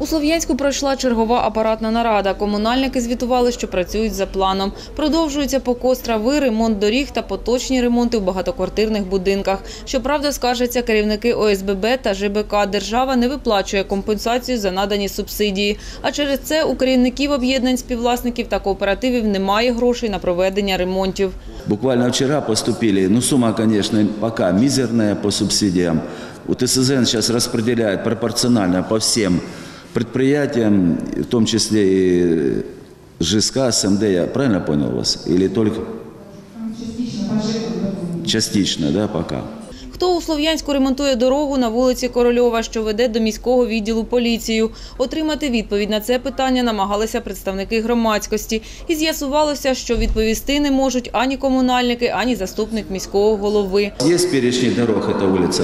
У Слов'янську пройшла чергова апаратна нарада. Комунальники звітували, що працюють за планом. Продовжується покос трави, ремонт доріг та поточні ремонти в багатоквартирних будинках. Щоправда, скаржаться керівники ОСББ та ЖБК. Держава не виплачує компенсацію за надані субсидії. А через це у керівників об'єднань співвласників та кооперативів немає грошей на проведення ремонтів. Буквально вчера поступили, сумма, конечно, пока мизерная по субсидиям. У ТСЗН сейчас распределяют пропорционально по всем предприятиям, в том числе и ЖСК, СМД, я правильно понял вас? Или только? Частично, да, пока. Хто у Слов'янську ремонтує дорогу на вулиці Корольова, що веде до міського відділу поліції? Отримати відповідь на це питання намагалися представники громадськості. І з'ясувалося, що відповісти не можуть ані комунальники, ані заступник міського голови. Є перечні дорог, ця вулиця?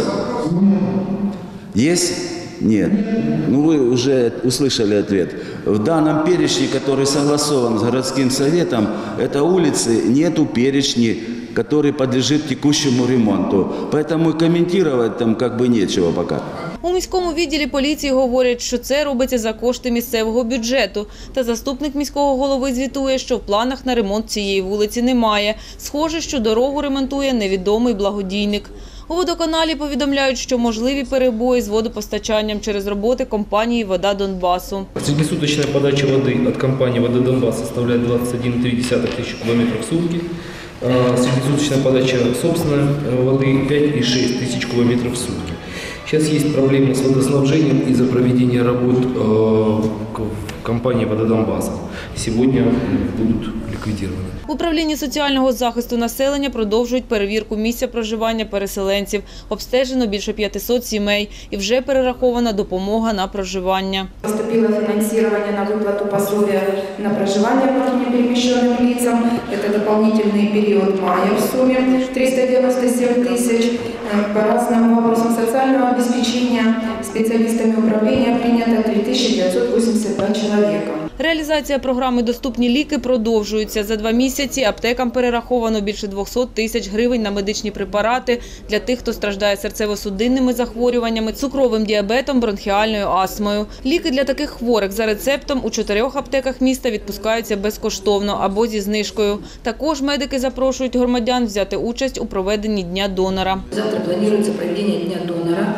Є? Нет. Вы уже услышали ответ. В данном перечне, который согласован с городским советом, этой улицы нету перечня, который подлежит текущему ремонту. Поэтому комментировать там как бы нечего пока. У міському відділі поліції говорять, що це робиться за кошти місцевого бюджету. Та заступник міського голови звітує, що в планах на ремонт цієї вулиці немає. Схоже, що дорогу ремонтує невідомий благодійник. У водоканалі повідомляють, що можливі перебої з водопостачанням через роботи компанії «Вода Донбасу». Среднесуточная подача воды от компании «Вода Донбасс» составляет 21,3 тысячи кубометров в сутки. Среднесуточная подача собственной воды 5,6 тысяч кубометров в сутки. Сейчас есть проблемы с водоснабжением из-за проведения работ в компании «Вода Донбасса». Сегодня будут ликвидированы. В управлінні соціального захисту населення продовжують перевірку місця проживання переселенців. Обстежено більше 500 сімей і вже перерахована допомога на проживання. Поступило финансирование на выплату пособия на проживание внутреннеперемещенным лицам. Это дополнительный период мая в сумме 397 тысяч. По разным вопросам социального обеспечения специалистами управления принято 3582 человека. Реалізація програми «Доступні ліки» продовжується. За 2 місяці аптекам перераховано більше 200 тисяч гривень на медичні препарати для тих, хто страждає серцево-судинними захворюваннями, цукровим діабетом, бронхіальною астмою. Ліки для таких хворих за рецептом у 4 аптеках міста відпускаються безкоштовно або зі знижкою. Також медики запрошують громадян взяти участь у проведенні Дня донора. Завтра планируется проведение Дня донора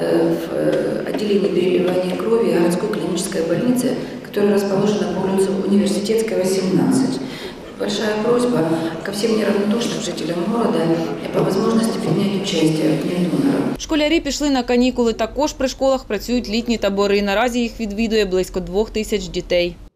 в отделении переливания крови городской клинической больницы, которая расположена по улице Университетская, 18. Большая просьба ко всем неравнодушным жителям города по возможности принять участие в Дне донора. Школярі пішли на канікули. Також при школах працюють літні табори. Наразі їх відвідує близько 2000 дітей.